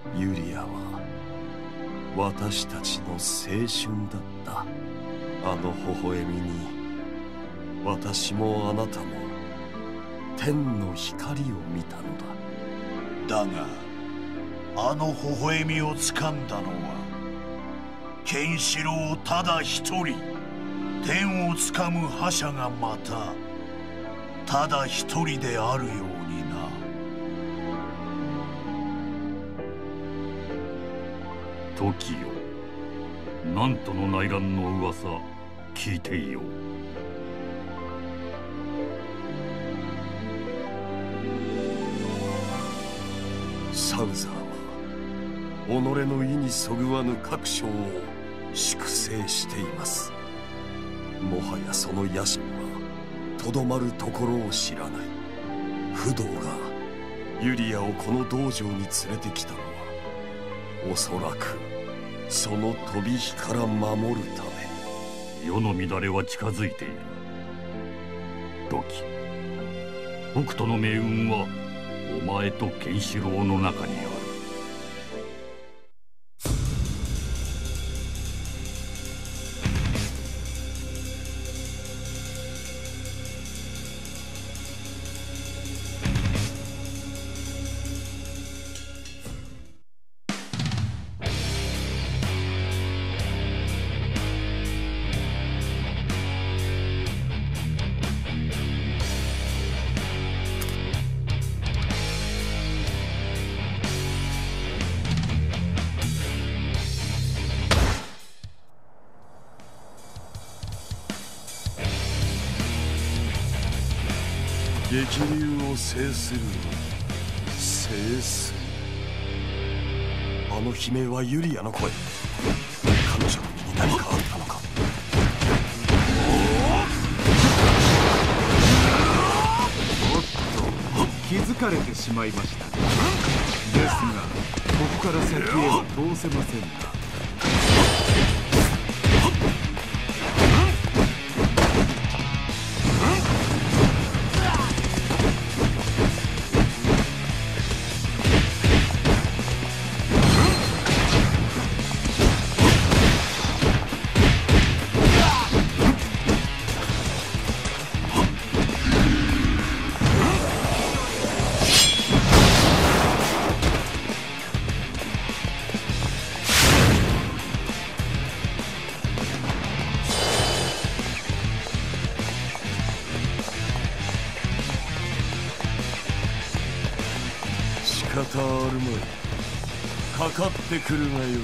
ユリアは私たちの青春だった。あの微笑みに私もあなたも天の光を見たのだ。だがあの微笑みをつかんだのはケンシロウただ一人。天をつかむ覇者がまたただ一人であるようにな。 時よ、なんとの内乱の噂聞いていよう。 サウザーは己の意にそぐわぬ各将を粛清しています。もはやその野心はとどまるところを知らない。不動がユリアをこの道場に連れてきたのはおそらくその飛び火から守るため。 世の乱れは近づいている。ドキ、北斗の命運はお前とケンシロウの中にある。 激流を制する制す。あの悲鳴はユリアの声。彼女の身に何かあったのか。 おっと、気づかれてしまいました。ですがここから先へは通せませんが。 仕方あるまい。かかってくるがよい。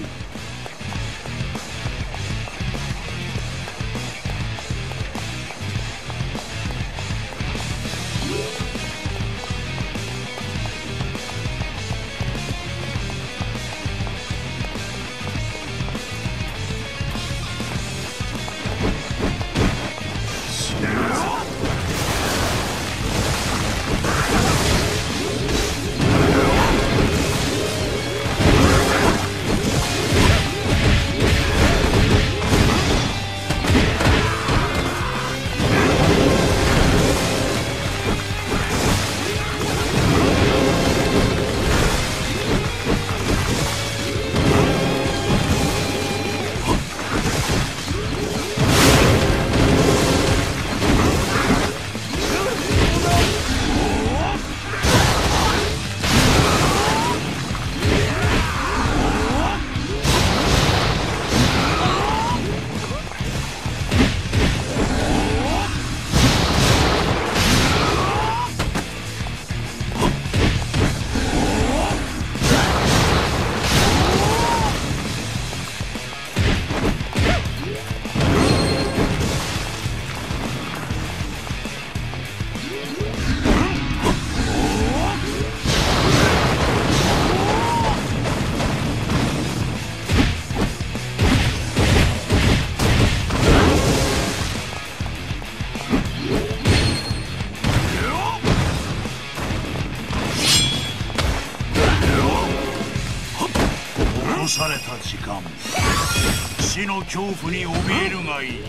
残された時間、死の恐怖に怯えるがいい。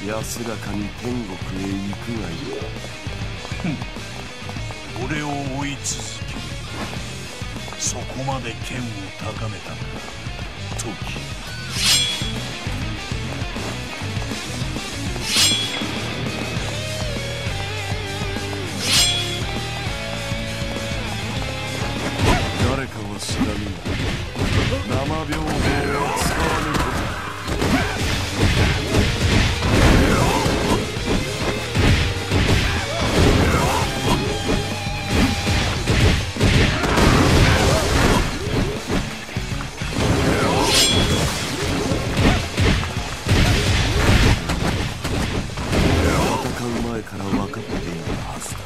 安らかに天国へ行くがいい。 俺を追い続け、そこまで剣を高めたのか、時。 誰かは知らぬが、生病法を使わぬことだ。戦う前から分かっていたはずだ。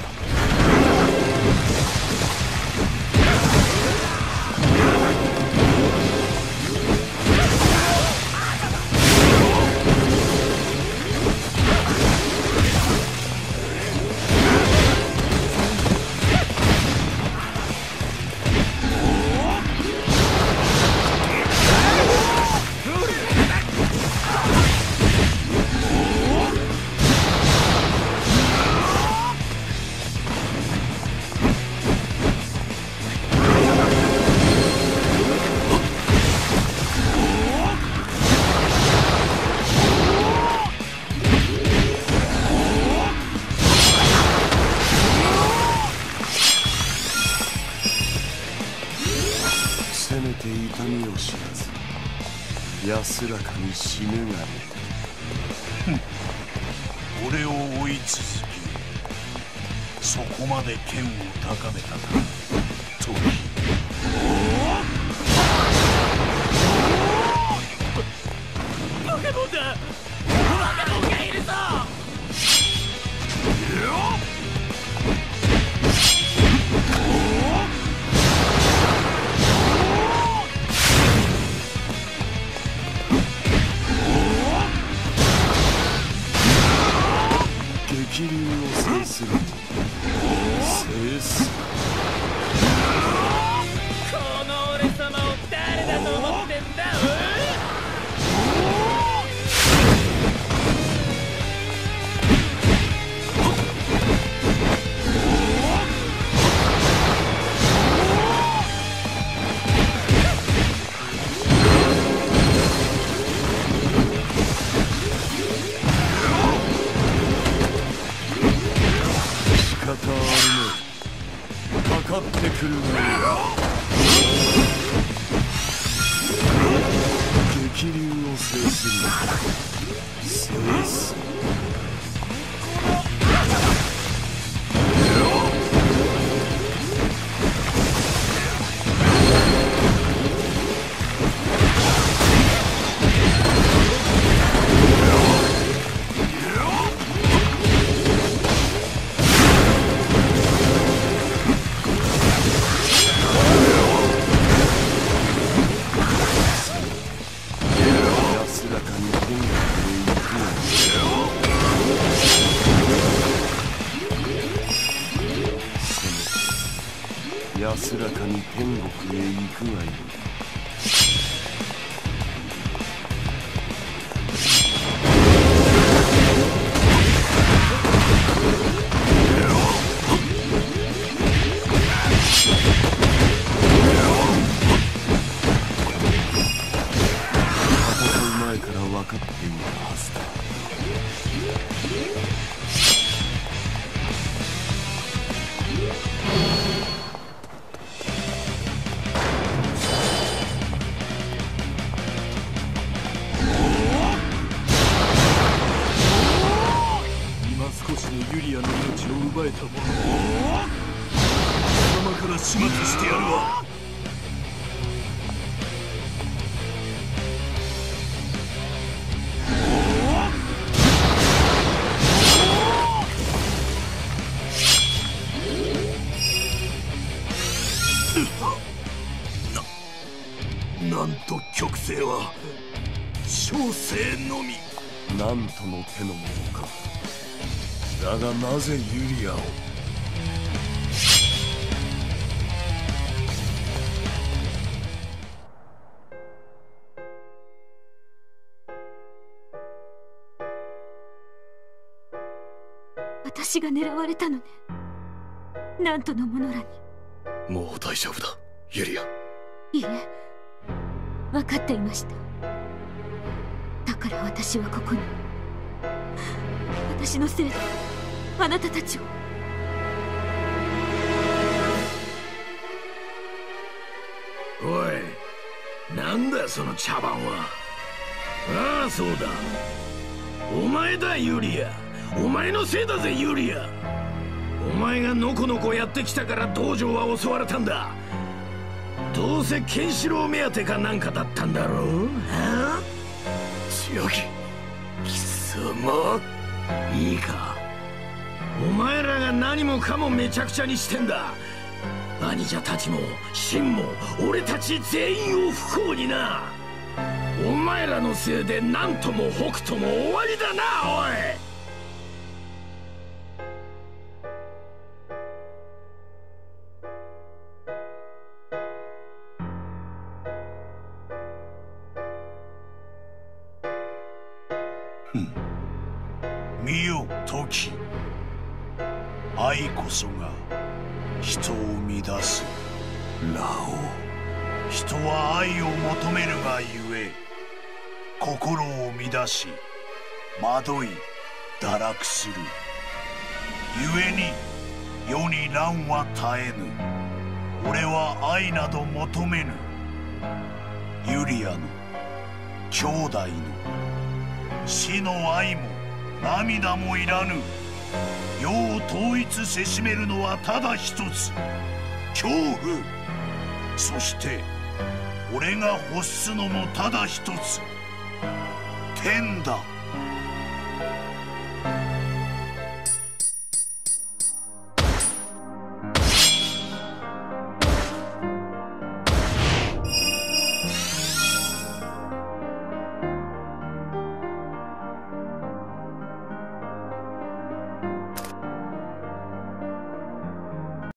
せめて痛みを知らず安らかに死ぬがいい。 俺を追い続け、そこまで剣を高めたか、時。 バカボンだ！バカボンがいるぞ！ 激流を制すると制す。 この俺様を誰だと思ってんだ！ 仕方あるめ。かかってくるがいい。激流を制する制す。安らかに天国へ行くがいい。安らかに天国へ行くがいい。戦う前から分かっていたはずだ。 今少しのユリアの命を奪えた者を貴様から始末してやるわ。 なんと極勢は小生のみ。 なんとの手のものか。だがなぜユリアを。 私が狙われたのね。なんとの者らに。 もう大丈夫だ、ユリア。 いいえ、分かっていました。だから私はここに。私のせいであなたたちを。 おい、なんだその茶番は。ああ、そうだ、お前だユリア。お前のせいだぜユリア。お前がのこのこやってきたから道場は襲われたんだ。どうせケンシロウ目当てかなんかだったんだろう。はあ、 千秋貴様。 いいか、お前らが何もかもめちゃくちゃにしてんだ。兄者たちもシンも俺たち全員を不幸にな。お前らのせいでなんとも北斗も終わりだな。おい、 見よ時、愛こそが人を生み出す。 ラオ。 人は愛を求めるがゆえ、心を乱し惑い堕落する。ゆえに世に乱は絶えぬ。俺は愛など求めぬ。ユリアの兄弟の死の愛も涙もいらぬ。世を統一せしめるのはただ一つ、恐怖。そして俺が欲すのもただ一つ、天だ。